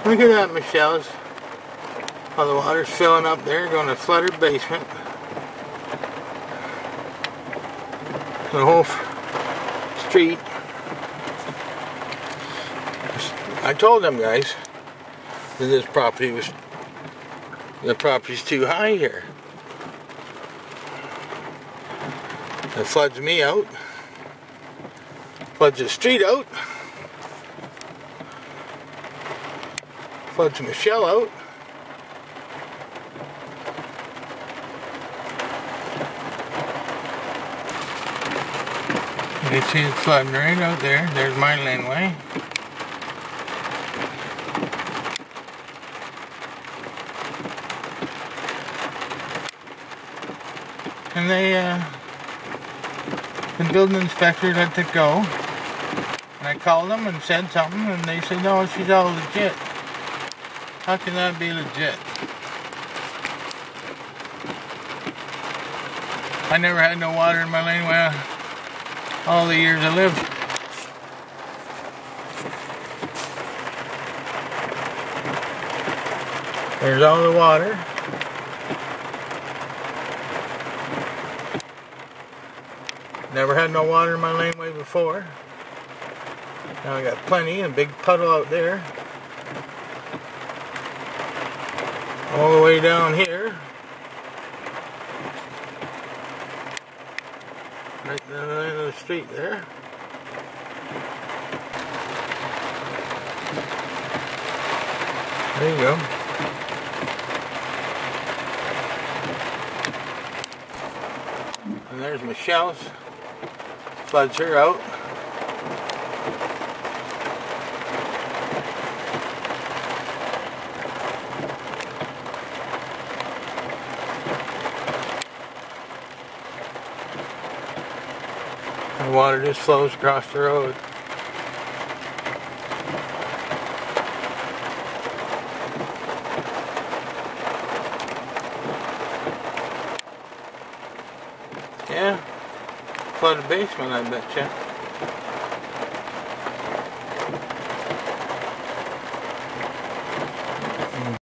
Look at that, Michelle's. All the water's filling up there, going to flood her basement. The whole street. I told them guys that this property was, the property's too high here. It floods me out. Floods the street out. Floods Michelle out. You can see it flooding right out there. There's my laneway. And the building inspector let it go. And I called them and said something, and they said, no, she's all legit. How can that be legit? I never had no water in my laneway all the years I lived. There's all the water. Never had no water in my laneway before. Now I got plenty, and a big puddle out there. All the way down here. Right down the end of the street there. There you go. And there's Michelle's. Floods her out. The water just flows across the road. Yeah, flooded basement, I bet you.